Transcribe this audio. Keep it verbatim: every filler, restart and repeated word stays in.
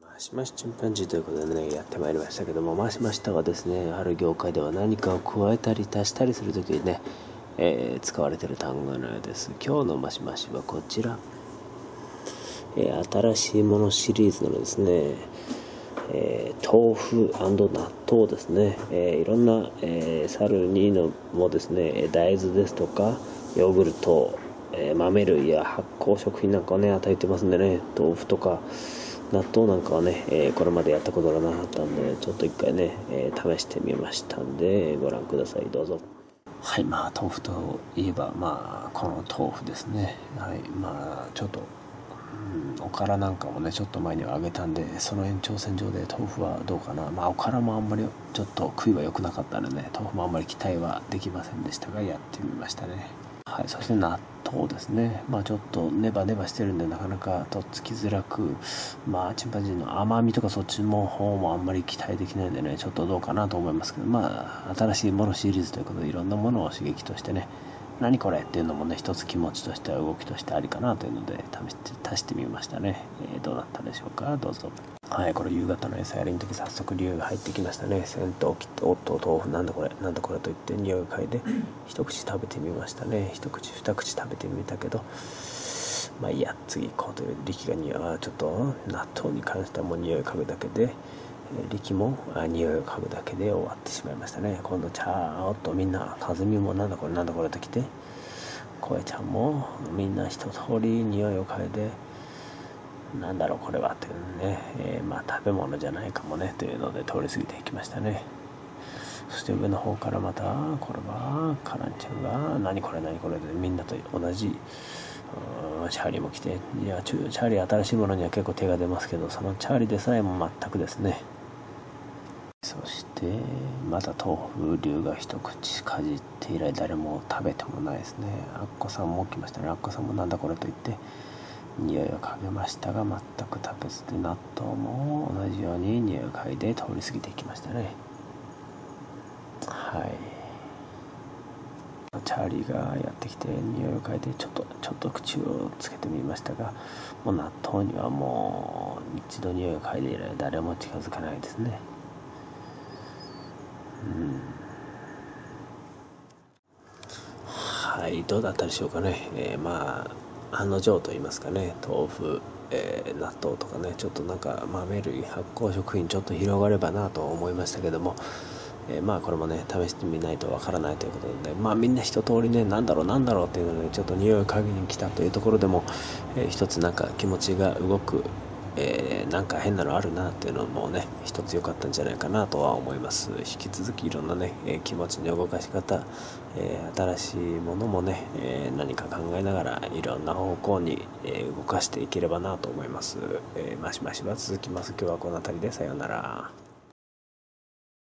マシマシチンパンジーということでね、やってまいりましたけども、マシマシとはですね、ある業界では何かを加えたり足したりするときにね、えー、使われている単語のようです。今日のマシマシはこちら、えー、新しいものシリーズのですね、えー、豆腐&納豆ですね、えー、いろんな、えー、サルにのもですね、大豆ですとかヨーグルト、えー、豆類や発酵食品なんかをね与えてますんでね、豆腐とか納豆なんかはね、えー、これまでやったことがなかったんで、ちょっと一回ね、えー、試してみましたんで、ご覧ください。どうぞ。はい、まあ豆腐といえば、まあこの豆腐ですね。はい、まあちょっと、うん、おからなんかもねちょっと前にはあげたんで、その延長線上で豆腐はどうかな。まあおからもあんまりちょっと食いは良くなかったのでね、豆腐もあんまり期待はできませんでしたが、やってみましたね。はい、そして納豆ですね。まあちょっとネバネバしてるんでなかなかとっつきづらく、まあチンパンジーの甘みとかそっちの方もあんまり期待できないんでね、ちょっとどうかなと思いますけど、まあ新しいものシリーズということでいろんなものを刺激としてね、何これっていうのもね、一つ気持ちとしては動きとしてありかなというので試して足してみましたね。えー、どうだったでしょうか。どうぞ。はい、これ夕方の餌やりの時早速匂いが入ってきましたね。銭湯切っておっと豆腐なんだこれなんだこれと言って匂いを嗅いで一口食べてみましたね。一口二口食べてみたけど、まあいいや次行こうという力がにはちょっと納豆に関してはもう匂い嗅ぐだけで、力もあ匂いを嗅ぐだけで終わってしまいましたね。今度ちゃーっとみんなかずみもなんだこれなんだこれと来て、声ちゃんもみんな一通り匂いを嗅いで、なんだろうこれはというね、えー、まあ食べ物じゃないかもねというので通り過ぎていきましたね。そして上の方からまたこれはカランちゃんが何これ何これでみんなと同じチャーリーも来て、いやチャーリー新しいものには結構手が出ますけど、そのチャーリーでさえも全くですね。そしてまた豆腐流が一口かじって以来誰も食べてもないですね。アッコさんも来ましたね。アッコさんもなんだこれと言って匂いを嗅げましたが全く食べずで、納豆も同じように匂いを嗅いで通り過ぎていきましたね。はい、チャーリーがやってきて匂いを嗅いでちょっとちょっと口をつけてみましたが、もう納豆にはもう一度匂いを嗅いで以来誰も近づかないですね。うん、はい、どうだったでしょうかね。えー、まあ案の定と言いますかね、豆腐、えー、納豆とかね、ちょっとなんか豆類発酵食品ちょっと広がればなと思いましたけども、えー、まあこれもね試してみないとわからないということで、まあみんな一通りね、なんだろうなんだろうっていうのでちょっと匂いを嗅ぎに来たというところでも、えー、一つなんか気持ちが動く、えー、なんか変なのあるなっていうのもね一つ良かったんじゃないかなとは思います。引き続きいろんなね、えー、気持ちの動かし方、えー、新しいものもね、えー、何か考えながらいろんな方向に、えー、動かしていければなと思います。えー、マシマシは続きます。今日はこの辺りでさようなら。